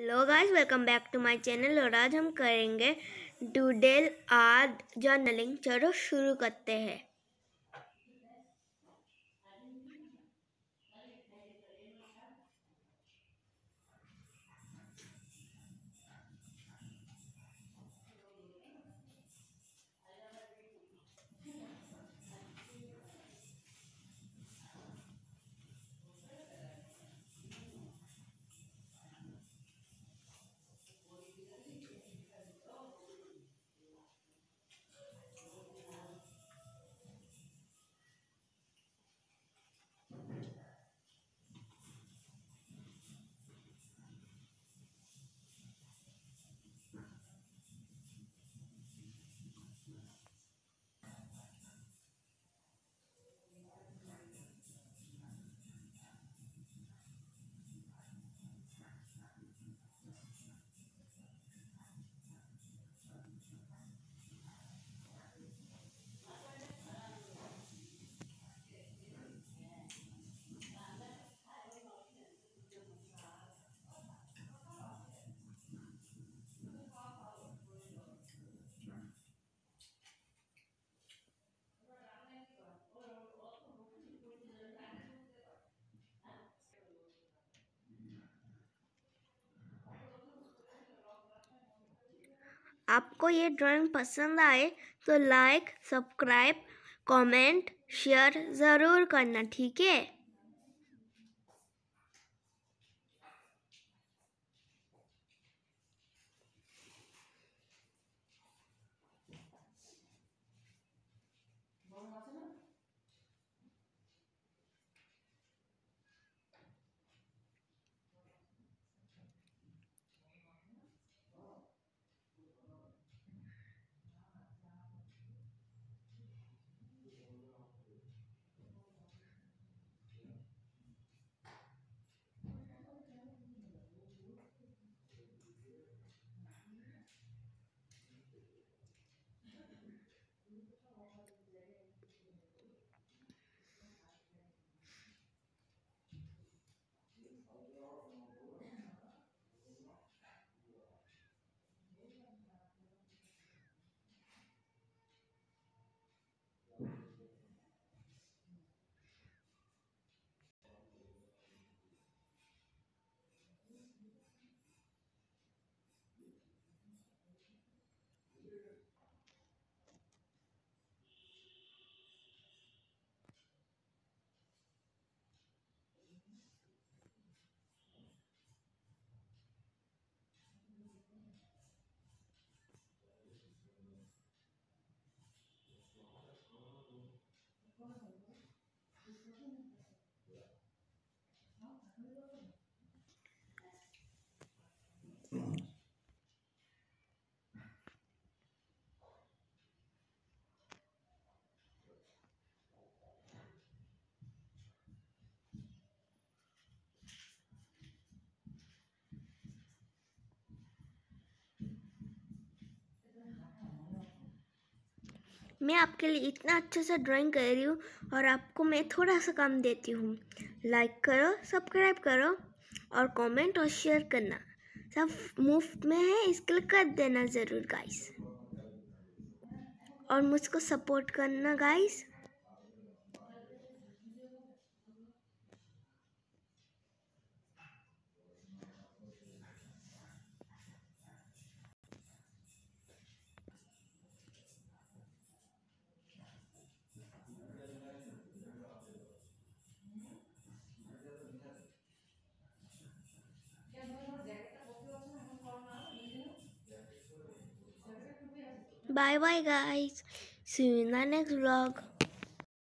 Hello guys, welcome back to my channel. और आज हम करेंगे डूडल आर्ट जर्नलिंग। चलो शुरू करते हैं। आपको ये ड्राइंग पसंद आए तो लाइक, सब्सक्राइब, कमेंट, शेयर ज़रूर करना, ठीक है। मैं आपके लिए इतना अच्छे से ड्राइंग कर रही हूँ और आपको मैं थोड़ा सा काम देती हूँ। लाइक करो, सब्सक्राइब करो और कमेंट और शेयर करना। सब मुफ्त में है, इसके लिए कर देना ज़रूर गाइस। और मुझको सपोर्ट करना guys. Bye bye guys. See you in the next vlog.